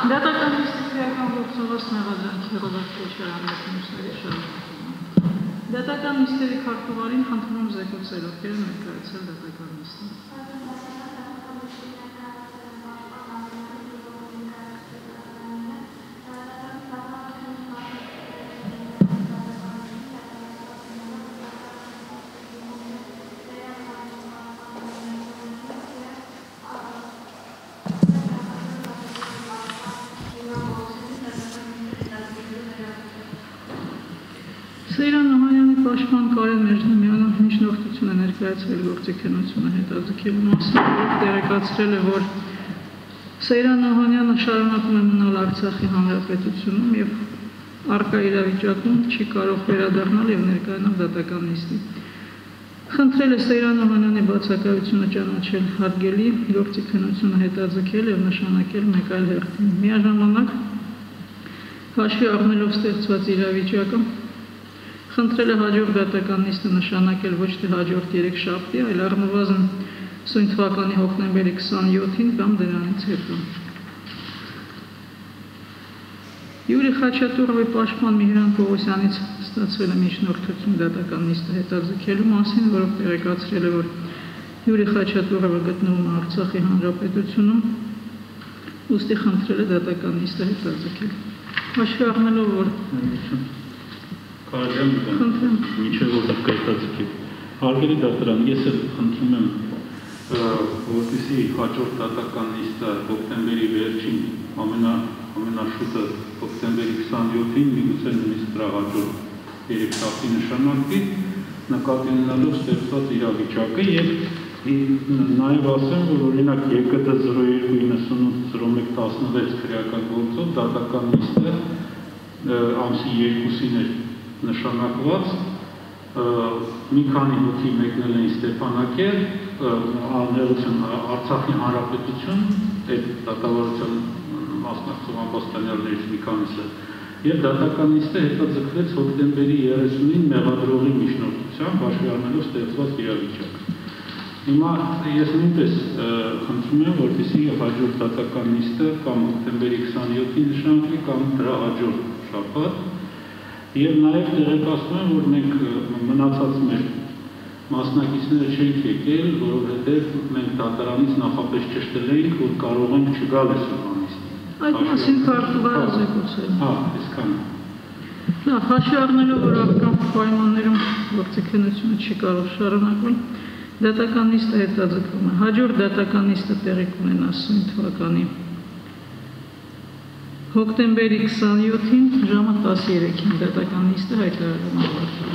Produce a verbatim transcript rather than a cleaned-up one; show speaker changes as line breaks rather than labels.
Դատական նիստի գործողոց մեղադրանքի հեղափոխության համակարգությունների շարունակումը։ Դատական նիստերի քարտուղարին խնդրում զեկուցել, ովքեր են ներկայացել դատական նիստին։ Սեյրան Նահայանի պաշտպան Կարեն Մեջնամյանը միջնորդություն է ներկայացրել գործիքնությունը հետաձգելու մասին, որով տեղեկացրել է, որ Սեյրան Նահայանը շարունակում է մնալ Արցախի հանրապետությունում եւ առկա իրավիճակում չի կարող վերադառնալ եւ ներկայանալ դատական նիստի։ Խնդրել է Սեյրան Նահայանի բացակայությունը ճանաչել հարգելի, գործիքնությունը հետաձգել եւ նշանակել մեկ այլ հերթին։ Միաժամանակ հաշվի առնելով ստեղծված իրավիճակը խնդրել է հաջորդ դատական նիստը նշանակել ոչ թե հաջորդ երեքշաբթի, այլ առնվազն սույն թվականի հոկտեմբերի քսանյոթին կամ դրանից հետո։ Յուրի Խաչատուրովի պաշտպան Միհրան Պողոսյանից ստացվել է միջնորդություն դատական նիստը հետաձգելու մասին, որով տեղեկացրել է, որ Յուրի Խաչատուրովը գտնվում է Արցախի հանրապետությունում, ուստի խնդրել է դատական նիստը հետաձգել։ Հաշվի առնելով, որ
Կարելի է միջև որ հետաձգի։ Հարգելի դատարան, ես էլ խնդրում եմ, որպեսզի հաջորդ դատական նիստը հոկտեմբերի վերջին ամենաշուտը հոկտեմբերի քսանյոթին միգուցե նույնիսկ դրա հաջորդ երեքշաբթի նշանակվի, նկատի ունենալով ստեղծված իրավիճակը եւ նաեւ ասեմ, որ օրինակ Ե Կը Դե զրո երկու իննսունութ զրո մեկ տասնվեց քրեական գործով դատական նիստը ամսի երկուսին էր նշանակված, մի քանի հոգի մեկնել են Ստեփանակեր, անհերություն Արցախի հանրապետություն, այդ դատավարության մասնակցող ամբաստանյալներից մի քանիսը, եւ դատական նիստը հետաձգվեց հոկտեմբերի երեսունին մեղադրողի միջնորդությամբ, հաշվի առնելով ստեղծված իրավիճակը։ Հիմա ես նույնպես խնդրում եմ, որպեսզի հաջորդ դատական նիստը կամ հոկտեմբերի քսանյոթին նշանակվի կամ դրա հաջորդ շաբաթ, եւ նաեւ տեղեկացնում եմ, որ մենք մնացած մեր մասնակիցները չենք եկել, որովհետեւ մենք դատարանից նախապես ճշտել էինք, որ կարող ենք չգալ այսօրվա նիստին։
Այդ մասին քարտուղարը զեկուցել։
Հա, այսքան։
Լավ, հաշվի առնելով, որ առկա պայմաններում գործիքնությունը չի կարող շարունակվել, դատական նիստը հետաձգվում է։ Հաջորդ դատական նիստը տեղի կունենա սույն թվականի հոկտեմբերի քսանյոթին ժամը տասներեքին դատական նիստը հայտարարվում է։